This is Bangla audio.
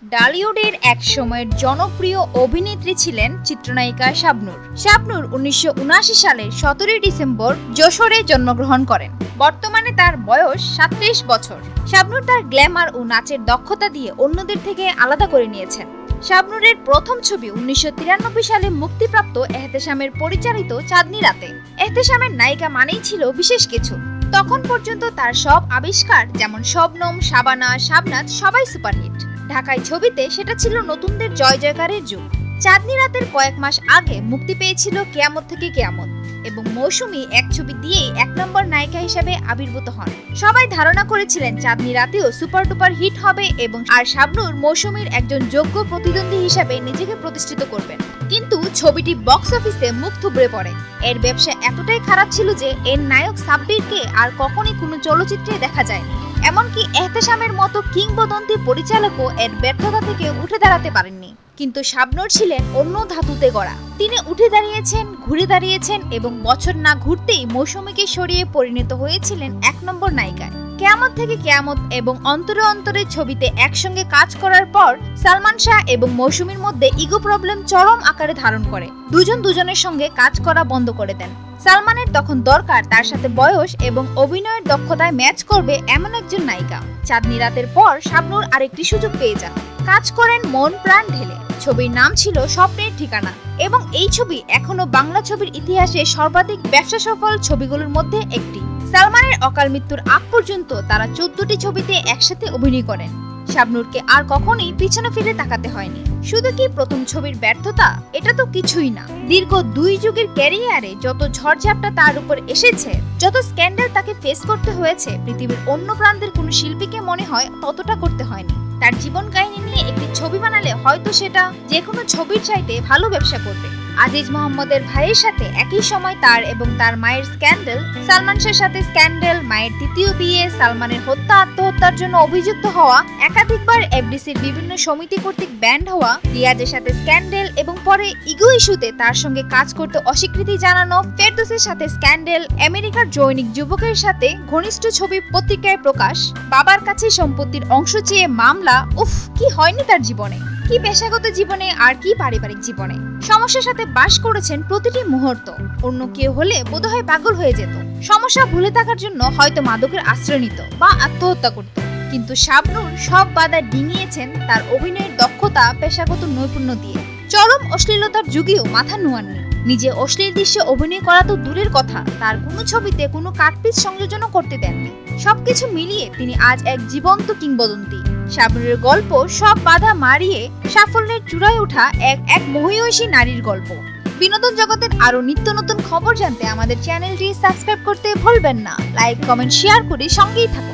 ডালিউডের এক সময়ের জনপ্রিয় অভিনেত্রী ছিলেন চিত্রনায়িকা শাবনূর। শাবনূর 1979 সালের 17 ডিসেম্বর যশোরে জন্মগ্রহণ করেন। বর্তমানে তার বয়স 37 বছর। শাবনূর তার গ্ল্যামার ও নাচের দক্ষতা দিয়ে অন্যদের থেকে আলাদা করে নিয়েছেন। শাবনূরের প্রথম ছবি 1993 সালে মুক্তিপ্রাপ্ত এহতেশামের পরিচালিত চাঁদনি রাতে। এহতেশামের নায়িকা মানেই ছিল বিশেষ কিছু। তখন পর্যন্ত তার সব আবিষ্কার যেমন শবনম, শাবানা, শাবনাজ সবাই সুপারহিট। ঢাকায় ছবিতে সেটা ছিল নতুনদের জয় জয়কারের যুগ। চাঁদনি রাতের কয়েক মাস আগে মুক্তি পেয়েছিল কেয়ামত থেকে কেয়ামত এবং মৌসুমী এক ছবি দিয়েই 1 নম্বর নায়িকা হিসেবে আবির্ভূত হন। সবাই ধারণা করেছিলেন চাঁদনি রাতেও সুপার ডুপার হিট হবে এবং শাবনূর মৌসুমীর একজন যোগ্য প্রতিদ্বন্দ্বী হিসেবে নিজেকে প্রতিষ্ঠিত করবেন। কিন্তু ছবিটি বক্স অফিসে মুখ থুবড়ে পড়ে। এর ব্যবসা এতটাই খারাপ ছিল যে এর নায়ক সাব্বিরকে আর কখনোই কোনো চলচ্চিত্রে দেখা যায়নি। এমনকি এহতেশামের মতো কিংবদন্তি পরিচালকও এর ব্যর্থতা থেকে উঠে দাঁড়াতে পারেননি। কিন্তু শাবনূর ছিলেন অন্য ধাতুতে গড়া। তিনি উঠে দাঁড়িয়েছেন, ঘুরে দাঁড়িয়েছেন এবং বছর না ঘুরতেই মৌসুমীকে সরিয়ে পরিণত হয়েছিলেন 1 নম্বর নায়িকায়। কেয়ামত থেকে কেয়ামত এবং অন্তরে অন্তরে ছবিতে একসঙ্গে কাজ করার পর সালমান শাহ এবং মৌসুমীর মধ্যে ইগো প্রবলেম চরম আকারে ধারণ করে। দুজন দুজনের সঙ্গে কাজ করা বন্ধ করে দেন। সালমানের তখন দরকার তার সাথে বয়স এবং অভিনয়ের দক্ষতায় ম্যাচ করবে এমন একজন নায়িকা। চাঁদনি রাতের পর শাবনূর আরেকটি সুযোগ পেয়ে যান। কাজ করেন মন প্রাণ ঢেলে। ছবির নাম ছিল স্বপ্নের ঠিকানা এবং এই ছবি এখনো বাংলা ছবির ইতিহাসে সর্বাধিক ব্যবসা সফল ছবিগুলোর মধ্যে একটি। সালমানের অকাল মৃত্যুর আগ পর্যন্ত তারা 14টি ছবিতে একসাথে অভিনয় করেন। শাবনূরকে আর কখনোই পিছনে ফিরে তাকাতে হয়নি। শুধু কি প্রথম ছবির ব্যর্থতা? এটা তো কিছুই না। দীর্ঘ 2 যুগের ক্যারিয়ারে যত ঝড়ঝাপটা তার উপর এসেছে, যত স্ক্যান্ডাল তাকে ফেস করতে হয়েছে, পৃথিবীর অন্য প্রান্তের কোনো শিল্পীকে মনে হয় ততটা করতে হয়নি। তার জীবন কাহিনী নিয়ে একটি ছবি বানালে হয়তো সেটা যে কোনো ছবির চাইতে ভালো ব্যবসা করবে। আজিজ মোহাম্মদের ভাইয়ের সাথে একই সময় তার এবং তার মায়ের স্ক্যান্ডাল, সালমান শাহের সাথে স্ক্যান্ডাল, মায়ের তৃতীয় বিয়ে, সালমানের আত্মহত্যার জন্য অভিযুক্ত হওয়া, একাধিকবার এফডিসির বিভিন্ন সমিতি কর্তৃক ব্যান্ড হওয়া, রিয়াজের সাথে স্ক্যান্ডাল এবং পরে ইগো ইস্যুতে তার সঙ্গে কাজ করতে অস্বীকৃতি জানানো, ফেরদৌসের সাথে স্ক্যান্ডাল, আমেরিকার জৈনিক যুবকের সাথে ঘনিষ্ঠ ছবি পত্রিকায় প্রকাশ, বাবার কাছে সম্পত্তির অংশ চেয়ে মামলা। উফ, কি হয়নি তার জীবনে! কি পেশাগত জীবনে আর কি পারিবারিক জীবনে! সমস্যার সাথে বাস করেছেন প্রতিটি মুহূর্ত। অন্য কেউ হলে বোধহয় পাগল হয়ে যেত। সমস্যা ভুলে থাকার জন্য হয়তো মাদকের আশ্রয় নিত বা আত্মহত্যা করত। কিন্তু শাবনূর সব বাধা ডিঙিয়েছেন তার অভিনয়ের দক্ষতা, পেশাগত নৈপুণ্য দিয়ে। চরম অশ্লীলতার যুগেও মাথা নোয়াননি। নিজে অশ্লীল দৃশ্যে অভিনয় করা তো দূরের কথা, তার কোনো ছবিতে কোনো কাটপিস সংযোজনও করতে দেননি। সবকিছু মিলিয়ে তিনি আজ এক জীবন্ত কিংবদন্তি। শাবনূরের গল্প সব বাধা মারিয়ে সাফল্যের চূড়ায় ওঠা এক মহিয়সী নারীর গল্প। বিনোদন জগতের আরো নিত্য নতুন খবর জানতে আমাদের চ্যানেলটি সাবস্ক্রাইব করতে ভুলবেন না। লাইক, কমেন্ট, শেয়ার করে সঙ্গেই থাকুন।